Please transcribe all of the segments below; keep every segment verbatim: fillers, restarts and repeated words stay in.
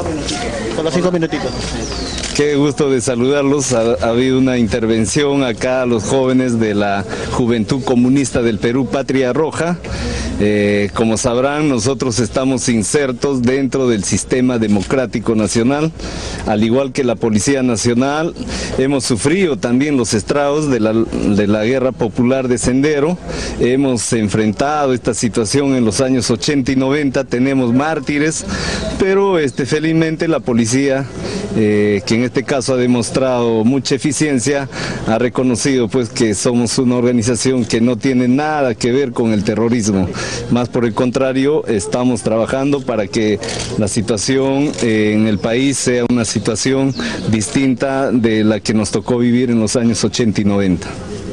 Con los cinco minutitos. Qué gusto de saludarlos. Ha, ha habido una intervención acá a los jóvenes de la Juventud Comunista del Perú, Patria Roja. Eh, como sabrán, nosotros estamos insertos dentro del sistema democrático nacional, al igual que la Policía Nacional. Hemos sufrido también los estragos de la, de la guerra popular de Sendero. Hemos enfrentado esta situación en los años ochenta y noventa, tenemos mártires, pero este, felizmente la policía, eh, que en este caso ha demostrado mucha eficiencia, ha reconocido pues que somos una organización que no tiene nada que ver con el terrorismo. Más por el contrario, estamos trabajando para que la situación eh, en el país sea una situación distinta de la que nos tocó vivir en los años ochenta y noventa.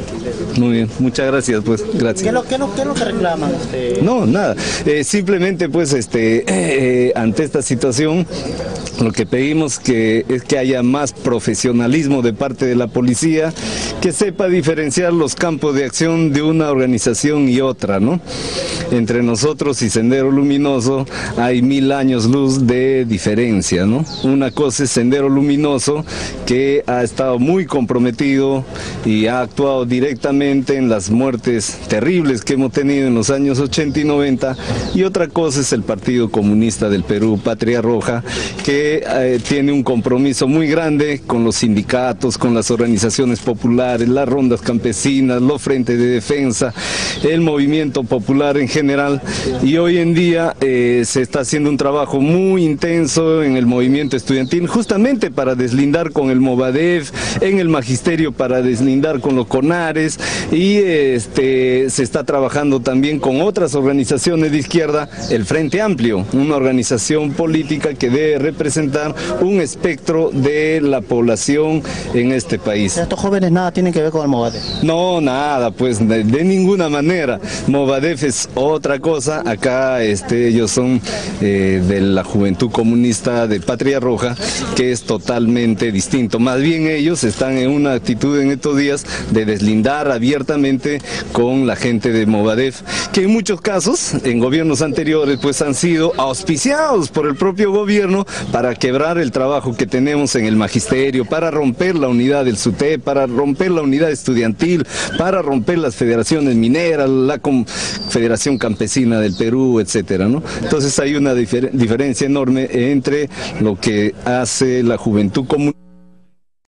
Muy bien, muchas gracias, pues, gracias. ¿Qué es lo, qué es lo, qué es lo que reclaman? Este... No, nada, eh, simplemente pues este, eh, ante esta situación lo que pedimos que es que haya más profesionalismo de parte de la policía, que sepa diferenciar los campos de acción de una organización y otra, ¿no? Entre nosotros y Sendero Luminoso hay mil años luz de diferencia, ¿no? Una cosa es Sendero Luminoso, que ha estado muy comprometido y ha actuado directamente en las muertes terribles que hemos tenido en los años ochenta y noventa, y otra cosa es el Partido Comunista del Perú, Patria Roja, que eh, tiene un compromiso muy grande con los sindicatos, con las organizaciones populares, las rondas campesinas, los frentes de defensa, el movimiento popular en general, y hoy en día eh, se está haciendo un trabajo muy intenso en el movimiento estudiantil, justamente para deslindar con el Movadef, en el magisterio para deslindar con los CONARES, y este, se está trabajando también con otras organizaciones de izquierda, el Frente Amplio, una organización política que debe representar un espectro de la población en este país. ¿Estos jóvenes nada tienen que ver con el Movadef? No, nada, pues de, de ninguna manera. Movadef es otra cosa. Acá este, ellos son eh, de la Juventud Comunista de Patria Roja, que es totalmente distinto. Más bien ellos están en una actitud en estos días de deslindar abiertamente con la gente de Movadef, que en muchos casos, en gobiernos anteriores, pues han sido auspiciados por el propio gobierno para quebrar el trabajo que tenemos en el magisterio, para romper la unidad del SUTEP, para romper la unidad estudiantil, para romper las federaciones mineras, la Confederación Campesina del Perú, etcétera, ¿no? Entonces hay una difer- diferencia enorme entre lo que hace la Juventud Comunista